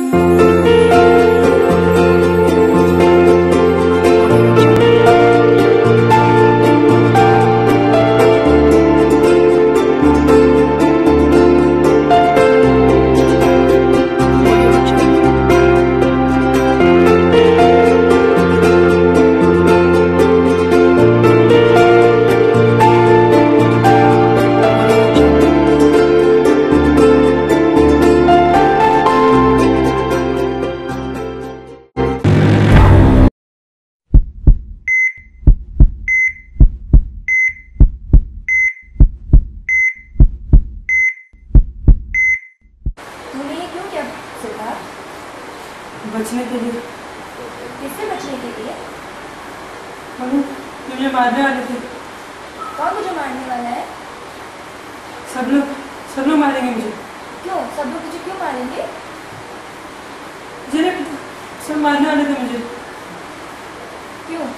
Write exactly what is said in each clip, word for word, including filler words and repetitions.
बचने के लिए। किससे बचने के लिए? मम्मी, मुझे मारने वाले थे। कौन मुझे मारने वाला है? सब लोग सब लोग मारेंगे मुझे। क्यों? सब लोग मुझे क्यों मारेंगे? मुझे सब मारने वाले थे मुझे। क्यों?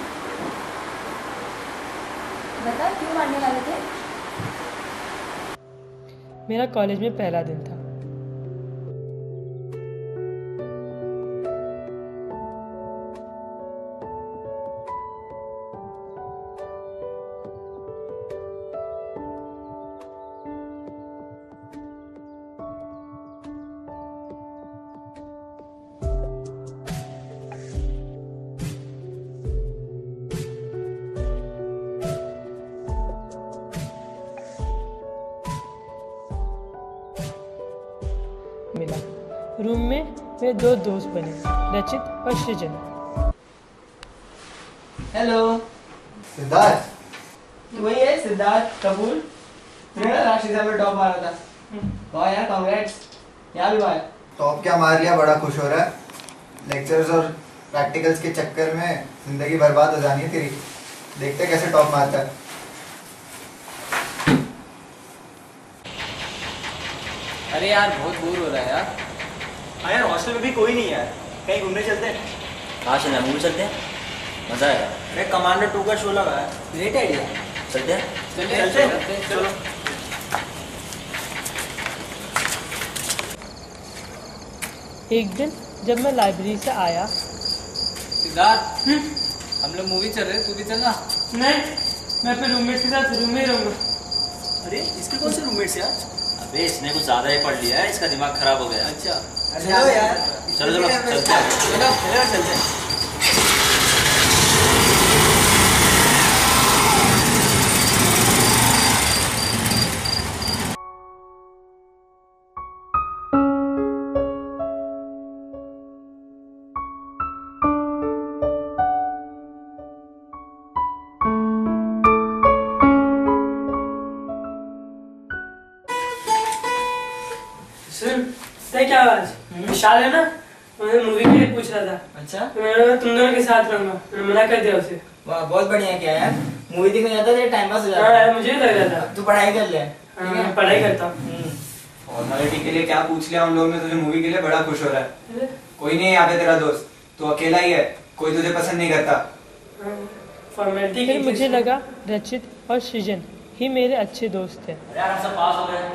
बता, क्यों मारने वाले थे? मेरा कॉलेज में पहला दिन था। मिला रूम में मेरे दो दोस्त बने, रचित और सृजन। हेलो सिद्धार्थ, तू वही है सिद्धार्थ कपूर? मेरा राष्ट्रीय सभा में टॉप मारा था। वाह यार, कांग्रेट्स। यहाँ भी बात टॉप क्या मार लिया, बड़ा खुश हो रहा है। लेक्चर्स और प्रैक्टिकल्स के चक्कर में जिंदगी बर्बाद हो जानी है तेरी। देखते कैसे टॉप मारता है। अरे यार, बहुत बोर हो रहा है यार। हाँ यार, हॉस्टल में भी कोई नहीं है यार। कहीं घूमने चलते हैं? हाँ चलना, मूवी चलते हैं, मजा आएगा। अरे कमांडर टू का शो लगा है। ग्रेट आइडिया, चलते हैं चलते हैं चलते हैं चलो। एक दिन जब मैं लाइब्रेरी से आया। सिद्धार्थ, हम लोग मूवी चल रहे हैं, तू भी चलना। नहीं, मैं अपने रूममेट के साथ रूम में ही रहूँगा। अरे इसके कौन से रूममेट्स यार? अबे इसने कुछ ज्यादा ही पढ़ लिया है, इसका दिमाग खराब हो गया। अच्छा चलो यार, चलो चलो चलते हैं, चलो चलो चलते हैं। सुन, क्या आज विशाल है ना, मैंने मूवी के लिए पूछ रहा था। अच्छा, तो मैंने तुम दोनों के साथ रहूंगा, मैंने मना कर दिया उसे। वाह बहुत बढ़िया किया यार। मूवी देखने जाता था, टाइम पास हो जाता। हाँ यार, मुझे भी लग रहा था। तू पढ़ाई कर ले। हाँ, मैं पढ़ाई करता हूँ। फॉर्मेलिटी के लिए क्या पूछ लिया उन लोगों ने तुझे, मूवी के लिए बड़ा खुश हो रहा है। कोई नहीं यहाँ पे तेरा दोस्त, तू अकेला ही है, कोई तुझे पसंद नहीं करता। फॉर्मेलिटी के मुझे लगा रचित और सृजन ही मेरे अच्छे दोस्त थे। यार हम सब पास हो गए।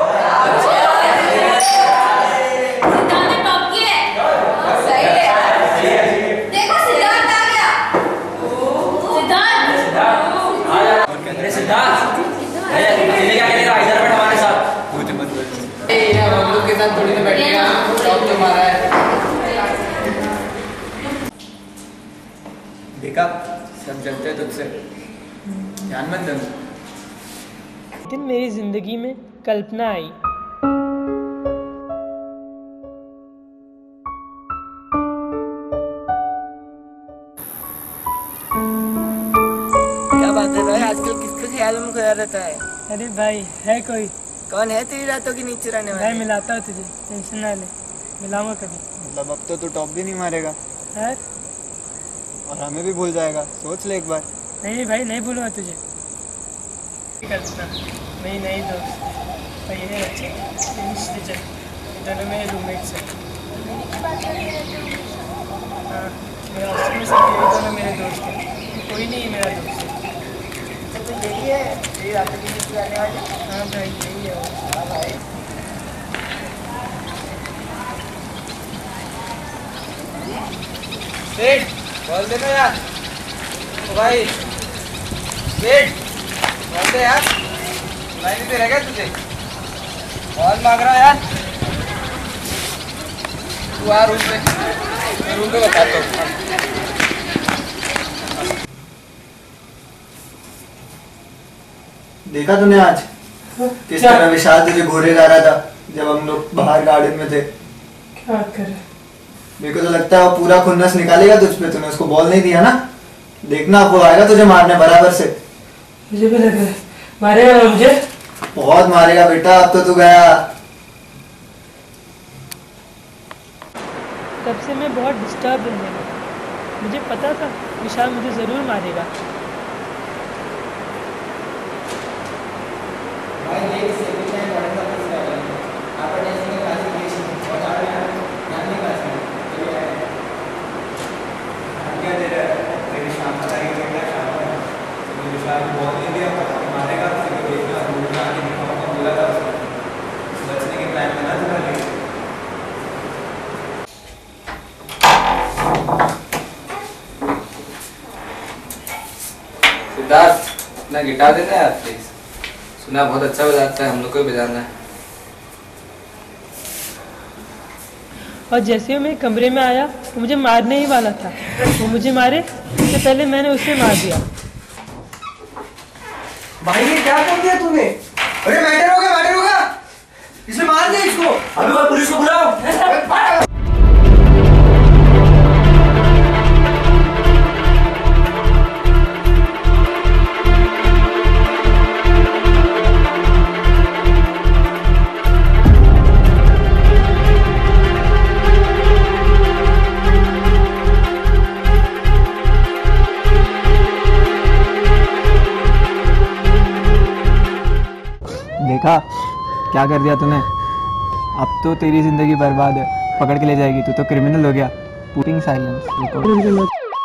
सिद्धार्थ ने टॉप किया है। सही है। देखो सिद्धार्थ आ गया। सिद्धार्थ अरे सिद्धार्थ, अरे क्या करेगा, इधर बैठ हमारे साथ। मुझे मत बोल। ए यार, हम लोग के साथ थोड़ी ना बैठेगा, टॉप तो मारा है। देखा, सब जलते हैं तुझसे, ध्यान मत दे। एक दिन मेरी जिंदगी में कल्पना आई। क्या बात है भाई, आजकल किसके ख्याल में खोया रहता है? अरे भाई, है कोई? कौन है तेरी रातों की नीचे रहने भाई वाला? मिलाता हूँ तुझे, टेंशन ना ले, मिलाऊंगा कभी। मतलब अब तो तू टॉप भी नहीं मारेगा है? और हमें भी भूल जाएगा, सोच ले एक बार। नहीं भाई, नहीं भूलूंगा तुझे। करता मेरी नई दोस्त और ये अच्छे सृजन, दोनों मेरे रूममेट्स हैं। हाँ, मेरे हॉस्टल में सब ये दोनों मेरे दोस्त हैं, कोई नहीं है मेरा दोस्त। तो यही है तेरी रातों की नीचे रहने वाली? हाँ भाई, यही है वो। हाँ भाई। सेठ बोल देना यार। ओ भाई सेठ बोल दे यार, लाइन पे रह गया तुझे, बॉल मांग रहा यार। तू आ रूम पे, मैं रूम पे बताता हूँ। देखा तूने आज किस तरह विशाल तुझे घूरे जा रहा था जब हम लोग बाहर गार्डन में थे? क्या करे? मेरे को तो लगता है वो पूरा खुन्नस निकालेगा तुझ पे। तूने उसको बॉल नहीं दिया ना, देखना वो आएगा तुझे मारने बराबर से। मुझे भी लग रहा है मारेगा मुझे। बहुत मारेगा बेटा, अब तो तू गया। तब से मैं बहुत डिस्टर्ब रहने लगा। मुझे पता था विशाल मुझे ज़रूर मारेगा। सिद्धार्थ अपना गिटार देना यार प्लीज, सुना बहुत अच्छा बजाता है, हम लोग को भी बजाना है। और जैसे ही मैं कमरे में आया वो मुझे मारने ही वाला था। वो मुझे मारे उससे पहले मैंने उसे मार दिया। भाई ये क्या कर दिया तूने? अरे मैटर हो गया, मैटर हो गया, इसे मार दे इसको। अभी मैं पुलिस को बुलाऊं? देखा क्या कर दिया तूने? अब तो तेरी जिंदगी बर्बाद है, पकड़ के ले जाएगी, तू तो क्रिमिनल हो गया। Putting silence.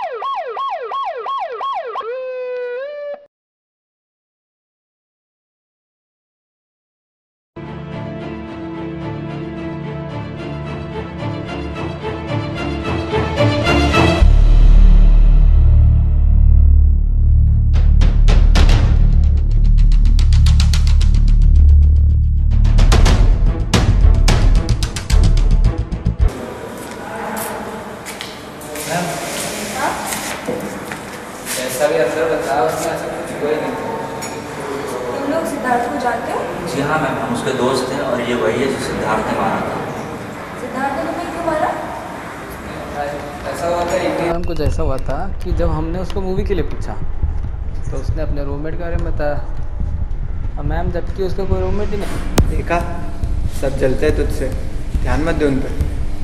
ऐसा भी असर बताया उसने, ऐसा कुछ हुआ ही नहीं। तुम लोग सिद्धार्थ को जानते हो? जी हाँ मैम, हम उसके दोस्त थे और ये वही है जो सिद्धार्थ ने मारा था। सिद्धार्थ ने तुम्हें क्यों मारा? ऐसा हुआ था एक दिन, कुछ ऐसा हुआ था कि जब हमने उसको मूवी के लिए पूछा तो उसने अपने रूममेट के बारे में बताया, और मैम जबकि उसका कोई रूममेट ही नहीं। देखा सब चलते हैं तुझसे, ध्यान मत दे उन पर।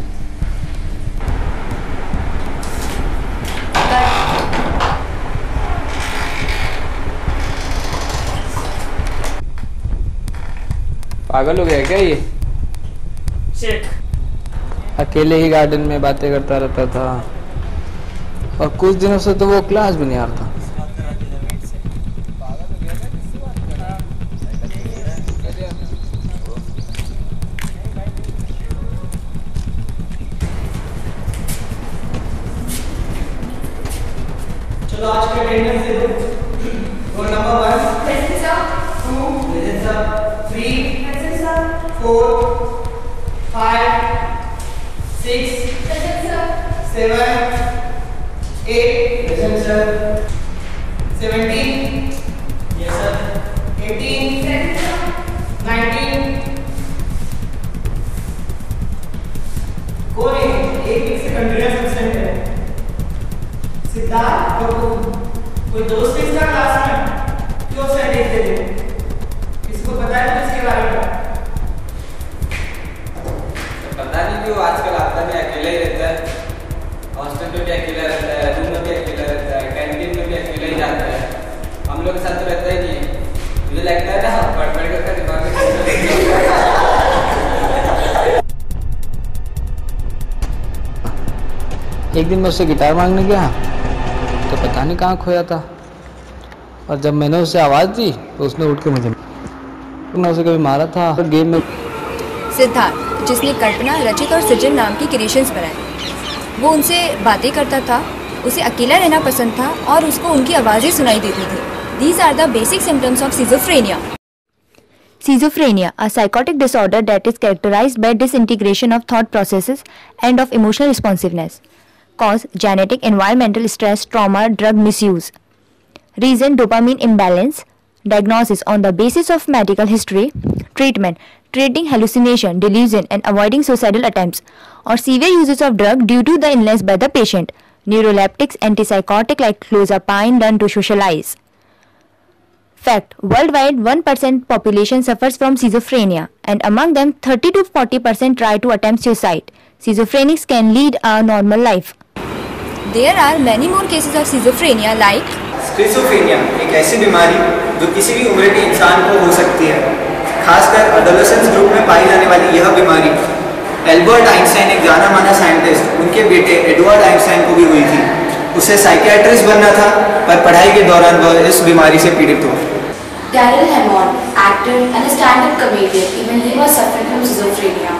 पागल हो गया क्या ये? चेक। अकेले ही गार्डन में बातें करता रहता था, और कुछ दिनों से तो वो क्लास भी नहीं आ रहा था। चलो आज के अटेंडेंस दे दो। Roll number one present sir. Two present sir, three present sir, four five six present sir. Seven eight present sir, seventeen yes sir, eighteen present sir. Nineteen. कौन है? एक एक से कंटिन्यूअस एब्सेंट है। सिद्धार्थ कपूर, कोई दोस्त है इसका क्लास में? क्यों सर देख दे दे? किसी को पता है तो इसके बारे में? पता नहीं क्यों आजकल आता नहीं, अकेला ही रहता है। हॉस्टल में भी अकेला रहता है, रूम में भी अकेला रहता है, कैंटीन में भी अकेला ही जाता है। हम लोग के साथ तो रहता ही नहीं है। मुझे लगता है ना पढ़ पढ़ कर दिमाग में एक दिन मैं उससे गिटार मांगने गया तो पता नहीं कहाँ खोया था, और जब मैंने उसे आवाज़ दी तो उसने उठ के मुझे मैं उसे कभी मारा था गेम में। सिद्धार्थ जिसने कल्पना, रचित और सृजन नाम की क्रिएशंस बनाए। वो उनसे बातें करता था, उसे अकेला रहना पसंद था और उसको उनकी आवाज़ें सुनाई देती थी. These are the basic symptoms of schizophrenia. Schizophrenia, a psychotic disorder that is characterized by disintegration of thought processes and of emotional responsiveness. Cause: genetic, environmental stress, trauma, drug misuse. Reason: dopamine imbalance. Diagnosis: on the basis of medical history. Treatment: treating hallucination, delusion and avoiding suicidal attempts or severe uses of drug due to the illness by the patient. Neuroleptics, antipsychotic like clozapine done to socialize. Fact: worldwide one percent population suffers from schizophrenia and among them thirty to forty percent try to attempt suicide. Schizophrenics can lead a normal life. There are many more cases of schizophrenia like schizophrenia एक ऐसी बीमारी जो किसी भी उम्र के इंसान को हो सकती है. खासकर एडोलेसेंस ग्रुप में पाई जाने वाली यह बीमारी एल्बर्ट आइंस्टाइन, एक जाना माना साइंटिस्ट, उनके बेटे एडवर्ड आइंस्टाइन को भी हुई थी. उसे साइकियाट्रिस्ट बनना था पर पढ़ाई के दौरान वह इस बीमारी से पीड़ित हुआ. Daryl Hammond, actor and a stand-up comedian, even he was suffering from schizophrenia.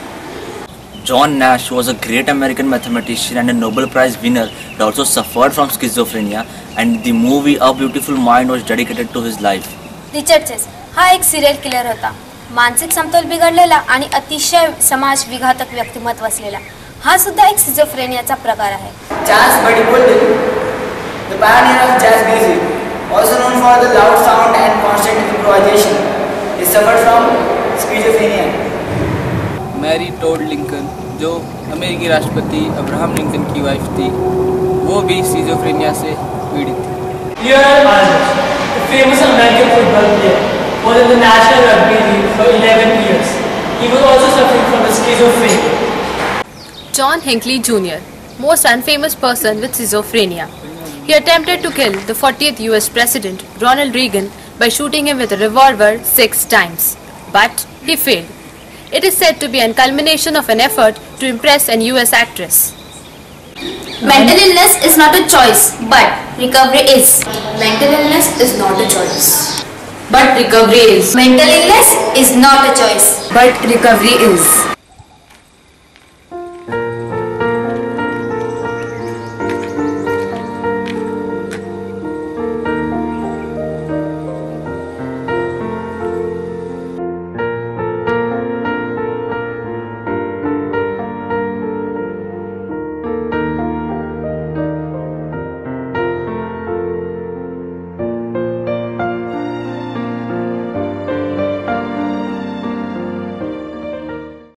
John Nash was a great American mathematician and a Nobel Prize winner that also suffered from schizophrenia, and the movie A Beautiful Mind was dedicated to his life. Richard Chase हा एक serial killer होता. मानसिक समतोल बिघडलेला आणि अतिशय समाज विघातक व्यक्तिमत्व असलेला हा सुद्धा एक स्किझोफ्रेनियाचा प्रकार आहे. Charles Bukowski, the pioneer of jazz music, also known for the loud sound and constant improvisation, he suffered from schizophrenia. Mary Todd Lincoln, जो अमेरिकी राष्ट्रपति अब्राहम लिंकन की वाइफ थी, वो भी स्किज़ोफ्रेनिया से पीड़ित थी. Aaron Rodgers, the famous American football player, was in the National Rugby League for eleven years. He was also suffering from a schizophrenia. John Hinckley Junior, most unfamous person with schizophrenia. He attempted to kill the fortieth U S President Ronald Reagan by shooting him with a revolver six times, but he failed. It is said to be a culmination of an effort to impress an U S actress. mental illness is not a choice, but recovery is. Mental illness is not a choice, but recovery is. Mental illness is not a choice, but recovery is.